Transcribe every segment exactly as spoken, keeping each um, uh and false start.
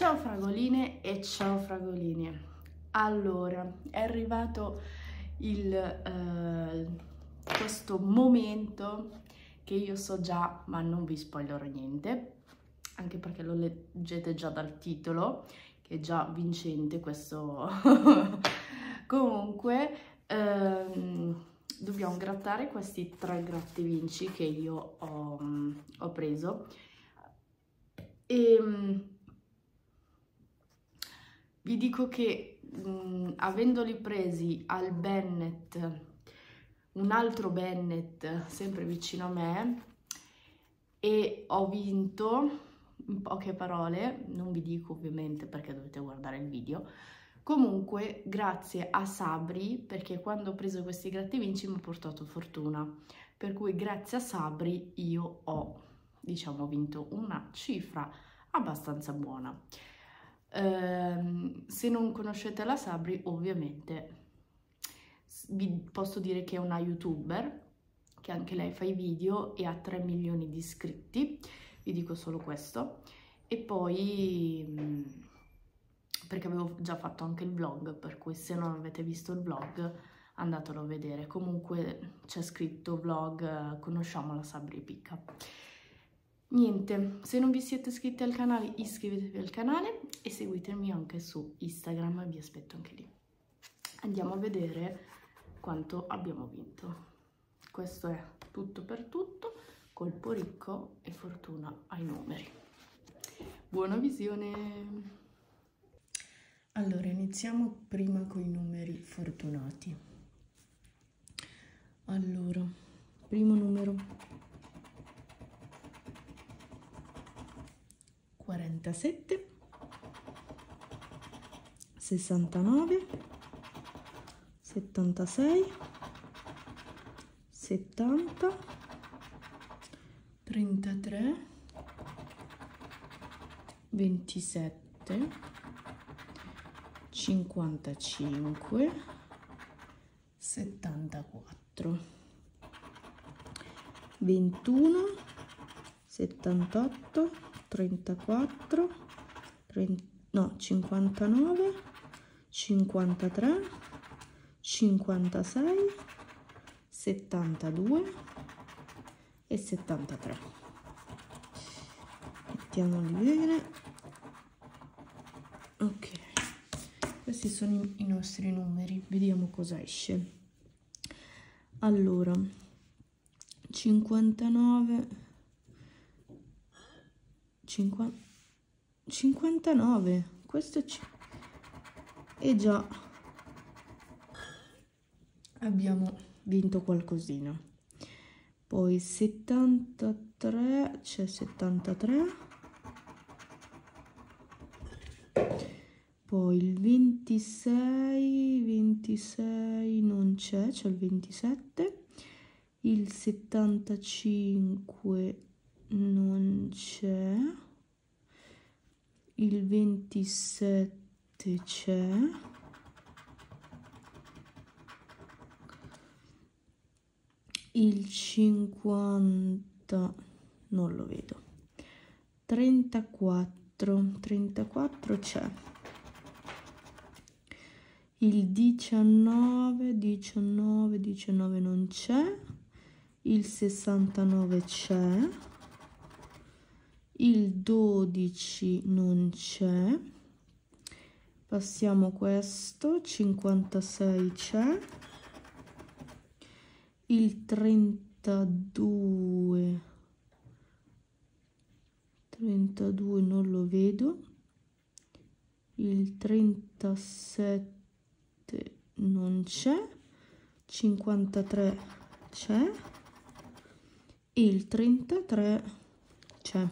Ciao fragoline e ciao fragolini. Allora, è arrivato il, eh, questo momento che io so già, ma non vi spoilerò niente, anche perché lo leggete già dal titolo, che è già vincente questo. Comunque, ehm, dobbiamo grattare questi tre gratta e vinci che io ho, ho preso. E vi dico che mh, avendoli presi al Bennett, un altro Bennett sempre vicino a me, e ho vinto, in poche parole, non vi dico ovviamente perché dovete guardare il video, comunque grazie a Sabri, perché quando ho preso questi gratta e vinci mi ha portato fortuna, per cui grazie a Sabri io ho, diciamo, vinto una cifra abbastanza buona. Uh, se non conoscete la Sabri, ovviamente vi posso dire che è una youtuber, che anche lei fa i video e ha tre milioni di iscritti, vi dico solo questo. E poi, perché avevo già fatto anche il vlog, per cui se non avete visto il vlog andatelo a vedere. Comunque c'è scritto vlog, conosciamo la Sabri Picca. Niente, se non vi siete iscritti al canale iscrivetevi al canale e seguitemi anche su Instagram, vi aspetto anche lì. Andiamo a vedere quanto abbiamo vinto. Questo è tutto per tutto, colpo ricco e fortuna ai numeri. Buona visione! Allora, iniziamo prima con i numeri fortunati. Allora, primo numero quarantasette, sessantanove, settantasei, settanta, trentatré, ventisette, cinquantacinque, settantaquattro, ventuno, settantotto, trentaquattro, trenta, no, cinquantanove, cinquantatré, cinquantasei, settantadue e settantatré. Mettiamoli bene. Ok, questi sono i nostri numeri, vediamo cosa esce. Allora, cinquantanove, cinquanta, cinquantanove, questo è, e già abbiamo vinto qualcosina. Poi settantatré, c'è settantatré, poi il ventisei, ventisei non c'è, c'è il ventisette, il settantacinque non c'è, il ventisette c'è, il cinquanta non lo vedo, trentaquattro, trentaquattro c'è, il diciannove, diciannove, diciannove non c'è, il sessantanove c'è, il dodici non c'è, passiamo questo, cinquantasei c'è, il trentadue, trentadue non lo vedo, il trentasette non c'è, cinquantatré c'è, il trentatré c'è.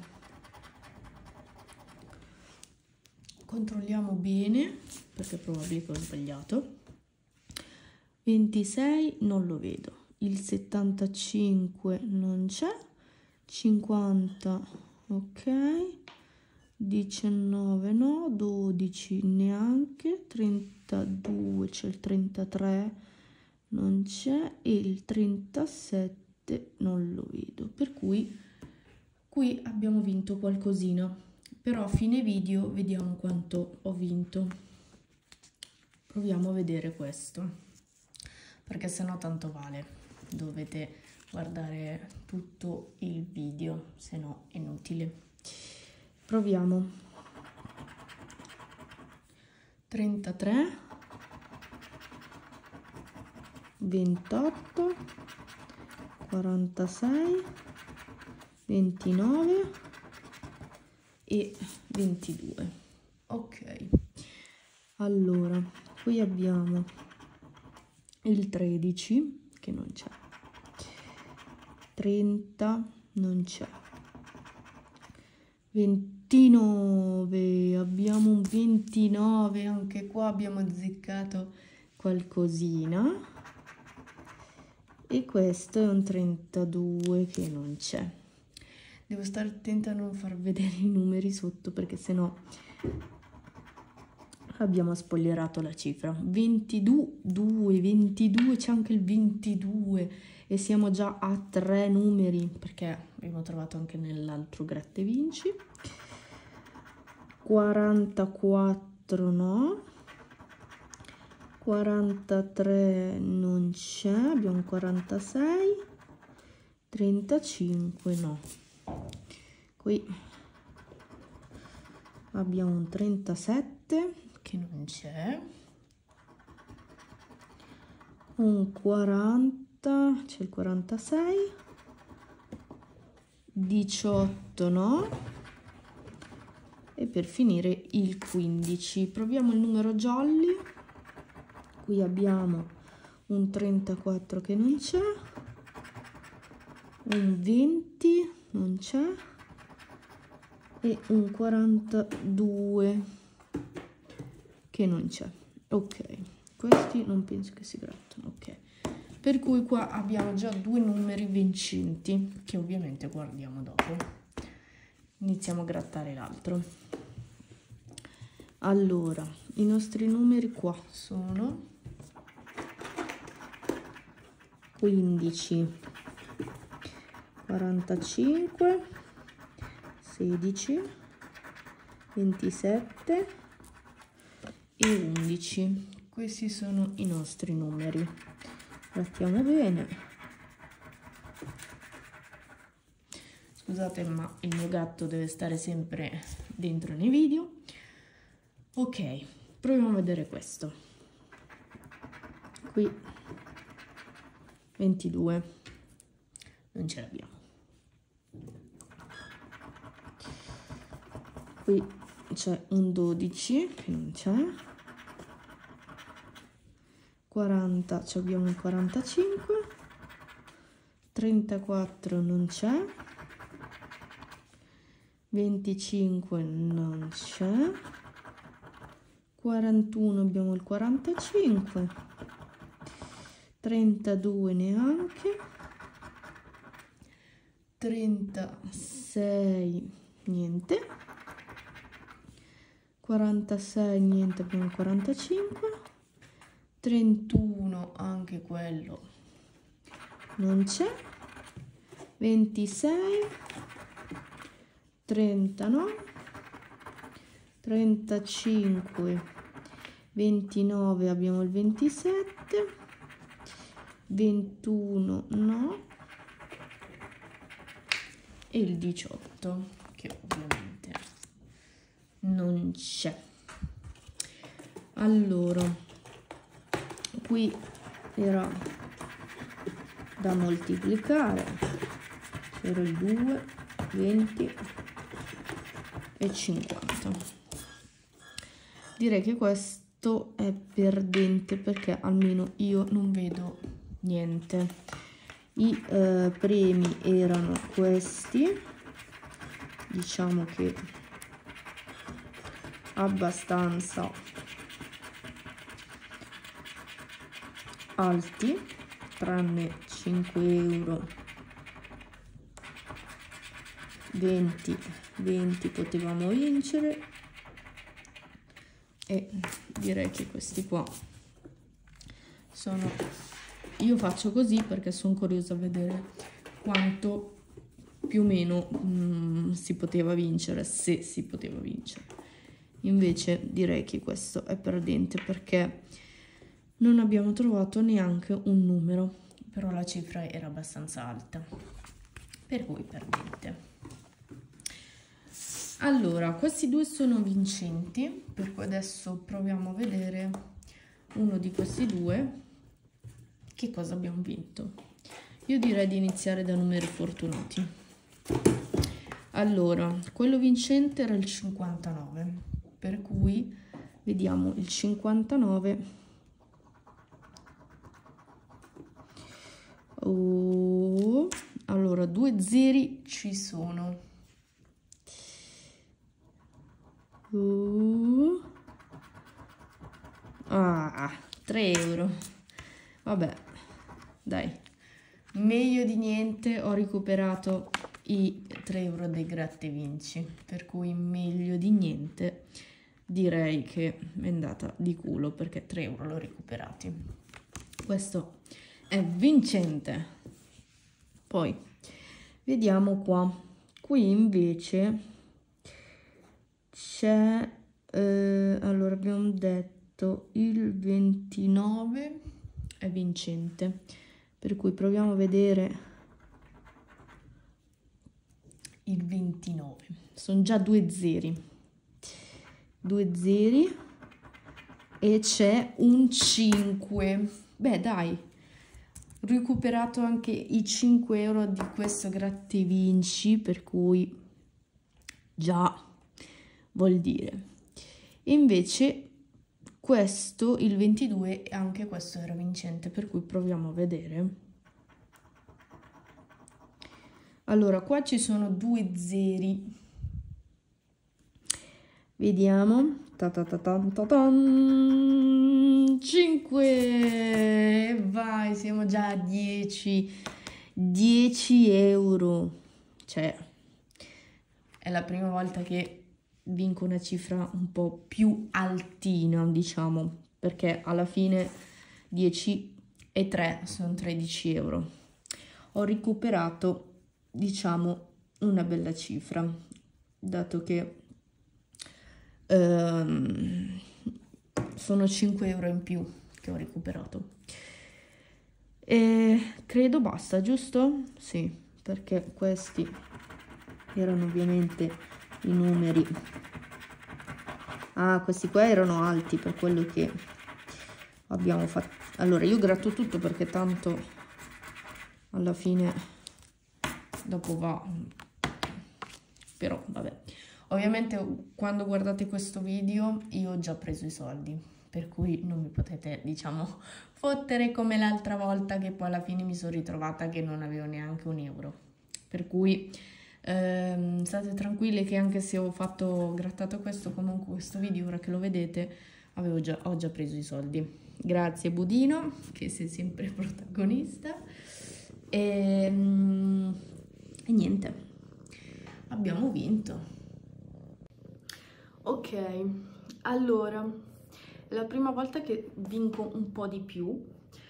Controlliamo bene perché è probabile che ho sbagliato. ventisei non lo vedo, il settantacinque non c'è, cinquanta ok, diciannove no, dodici neanche, trentadue c'è, il trentatré non c'è e il trentasette non lo vedo, per cui qui abbiamo vinto qualcosina. però a fine video vediamo quanto ho vinto. Proviamo a vedere questo, perché sennò tanto vale, dovete guardare tutto il video, se no è inutile. Proviamo. trentatré, ventotto, quarantasei, ventinove e ventidue. Ok, allora qui abbiamo il tredici che non c'è, trenta non c'è, ventinove, abbiamo un ventinove, anche qua abbiamo azzeccato qualcosina, e questo è un trentadue che non c'è. Devo stare attenta a non far vedere i numeri sotto, perché sennò abbiamo spoilerato la cifra. ventidue, ventidue, c'è anche il ventidue e siamo già a tre numeri, perché abbiamo trovato anche nell'altro gratta e vinci. quarantaquattro no, quarantatré non c'è, abbiamo quarantasei, trentacinque no. Qui abbiamo un trentasette che non c'è, un quaranta, c'è il quarantasei, diciotto no, e per finire il quindici. Proviamo il numero jolly. Qui abbiamo un trentaquattro che non c'è, un venti non c'è e un quarantadue che non c'è. Ok, questi non penso che si grattano. Ok, per cui qua abbiamo già due numeri vincenti che ovviamente guardiamo dopo. Iniziamo a grattare l'altro. Allora, i nostri numeri qua sono quindici, quarantacinque, sedici, ventisette e undici. Questi sono i nostri numeri. Grattiamo bene. Scusate, ma il mio gatto deve stare sempre dentro nei video. Ok, proviamo a vedere questo. Qui ventidue non ce l'abbiamo. Qui c'è un dodici che non c'è, quaranta, ci abbiamo un quarantacinque, trentaquattro non c'è, venticinque non c'è, quarantuno abbiamo il quarantacinque, trentadue neanche, trentasei niente, quarantasei niente, abbiamo il quarantacinque, trentuno anche quello non c'è, ventisei, trenta no, trentacinque, ventinove abbiamo il ventisette, ventuno no e il diciotto che ovviamente non c'è. Allora, qui era da moltiplicare, c'era il due, venti e cinquanta. Direi che questo è perdente, perché almeno io non vedo niente. I eh, premi erano questi, diciamo che abbastanza alti, tranne cinque euro, venti, venti potevamo vincere, e direi che questi qua sono, io faccio così perché sono curiosa a vedere quanto più o meno mh, si poteva vincere, se si poteva vincere. Invece direi che questo è perdente perché non abbiamo trovato neanche un numero, però la cifra era abbastanza alta, per cui perdente. Allora, questi due sono vincenti, per cui adesso proviamo a vedere uno di questi due che cosa abbiamo vinto. Io direi di iniziare da numeri fortunati. Allora, quello vincente era il cinquantanove, per cui vediamo il cinquantanove. Oh, allora, due zeri ci sono. Uh. Ah, tre euro. Vabbè, dai, meglio di niente. Ho recuperato i tre euro dei gratta e vinci, per cui meglio di niente. Direi che è andata di culo perché tre euro l'ho recuperati. Questo è vincente. Poi vediamo qua. Qui invece c'è, eh, allora abbiamo detto il ventinove è vincente, per cui proviamo a vedere il ventinove. Sono già due zeri, due zeri e c'è un cinque. Beh dai, ho recuperato anche i cinque euro di questo gratta e vinci, per cui già vuol dire. Invece questo, il ventidue, anche questo era vincente, per cui proviamo a vedere. Allora, qua ci sono due zeri. Vediamo. Ta ta ta ta ta ta. cinque. Vai, siamo già a dieci. dieci euro. Cioè, è la prima volta che vinco una cifra un po' più altina, diciamo, perché alla fine dieci e tre sono tredici euro. Ho recuperato, diciamo, una bella cifra, dato che ehm, sono cinque euro in più che ho recuperato. E credo basta, giusto? Sì, perché questi erano ovviamente i numeri. Ah, questi qua erano alti, per quello che abbiamo fatto. Allora, io gratto tutto perché tanto alla fine dopo va. Però vabbè, ovviamente quando guardate questo video io ho già preso i soldi, per cui non mi potete, diciamo, fottere come l'altra volta, che poi alla fine mi sono ritrovata che non avevo neanche un euro. Per cui ehm, state tranquille che anche se ho fatto grattato questo, comunque questo video, ora che lo vedete, avevo già, ho già preso i soldi. Grazie Budino, che sei sempre protagonista. E, e niente, abbiamo vinto. Ok, allora, la prima volta che vinco un po' di più,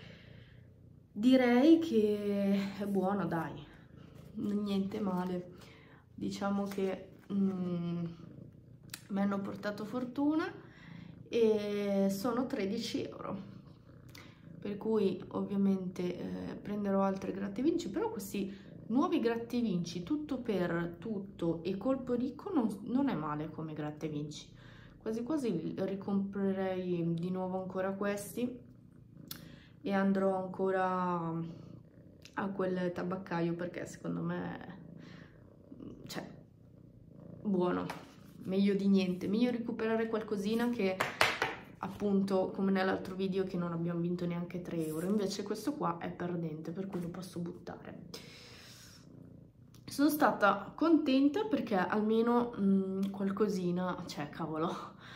direi che è buono, dai, niente male. Diciamo che mm, mi hanno portato fortuna e sono tredici euro, per cui ovviamente eh, prenderò altri gratta e vinci, però questi nuovi gratta e vinci, tutto per tutto e colpo ricco, non, non è male come gratta e vinci. Quasi quasi ricomprerei di nuovo ancora questi e andrò ancora a quel tabaccaio, perché secondo me, cioè, buono, meglio di niente, meglio recuperare qualcosina che appunto come nell'altro video che non abbiamo vinto neanche tre euro, invece questo qua è perdente, per cui lo posso buttare. Sono stata contenta perché almeno mh, qualcosina, cioè cavolo,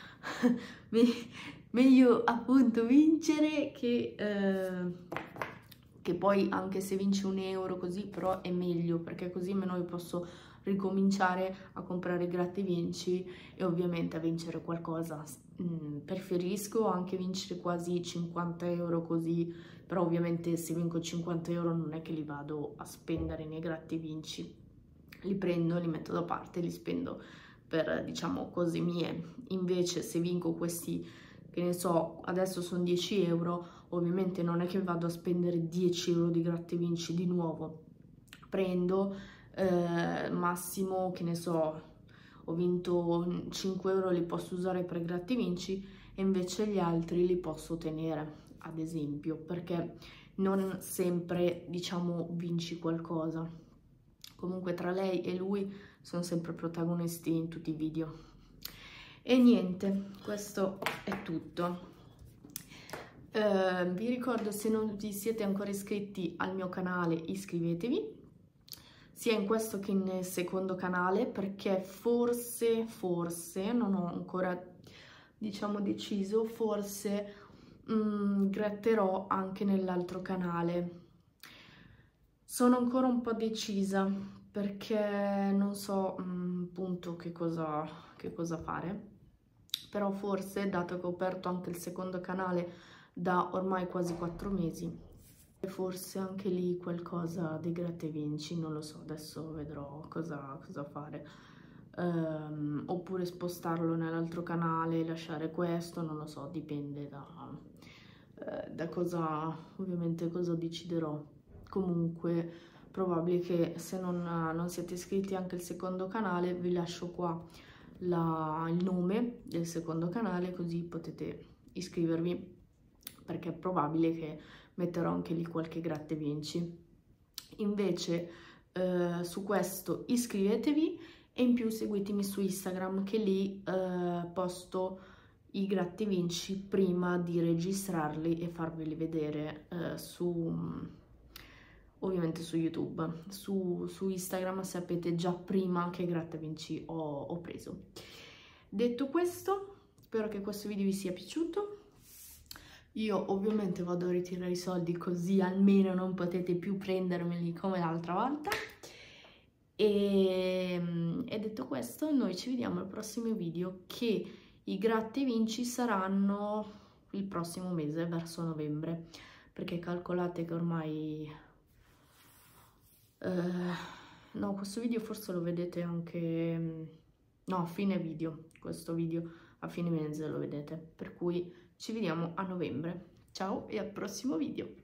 meglio appunto vincere che, eh, che poi anche se vinci un euro così, però è meglio, perché così almeno io posso ricominciare a comprare gratta e vinci e ovviamente a vincere qualcosa. Mm, preferisco anche vincere quasi cinquanta euro così, però ovviamente se vinco cinquanta euro non è che li vado a spendere nei gratta e vinci, li prendo, li metto da parte, li spendo per, diciamo, cose mie. Invece se vinco questi, che ne so, adesso sono dieci euro, ovviamente non è che vado a spendere dieci euro di gratta e vinci di nuovo. Prendo eh, massimo, che ne so, ho vinto cinque euro, li posso usare per gratta e vinci, e invece gli altri li posso tenere, ad esempio, perché non sempre, diciamo, vinci qualcosa. Comunque tra lei e lui sono sempre protagonisti in tutti i video. E niente, questo è tutto. Uh, vi ricordo, se non vi siete ancora iscritti al mio canale, iscrivetevi, sia in questo che nel secondo canale, perché forse, forse, non ho ancora, diciamo, deciso, forse mm, gratterò anche nell'altro canale. Sono ancora un po' decisa, perché non so mm, appunto che cosa, che cosa fare, però forse, dato che ho aperto anche il secondo canale da ormai quasi quattro mesi, forse anche lì qualcosa dei gratta e vinci, non lo so, adesso vedrò cosa, cosa fare, um, oppure spostarlo nell'altro canale, lasciare questo, non lo so, dipende da, uh, da cosa, ovviamente cosa deciderò. Comunque probabile che se non, non siete iscritti anche al secondo canale, vi lascio qua la, il nome del secondo canale, così potete iscrivervi, perché è probabile che metterò anche lì qualche gratta e vinci. Invece eh, su questo iscrivetevi, e in più seguitemi su Instagram, che lì eh, posto i gratta e vinci prima di registrarli e farveli vedere eh, su, ovviamente su YouTube. Su, su Instagram sapete già prima che gratta e vinci ho, ho preso. Detto questo, spero che questo video vi sia piaciuto. Io ovviamente vado a ritirare i soldi, così almeno non potete più prendermeli come l'altra volta. E, e detto questo, noi ci vediamo al prossimo video, che i gratta e vinci saranno il prossimo mese, verso novembre, perché calcolate che ormai... Uh, no, questo video forse lo vedete anche... no, a fine video, questo video a fine mese lo vedete, per cui... ci vediamo a novembre. Ciao e al prossimo video!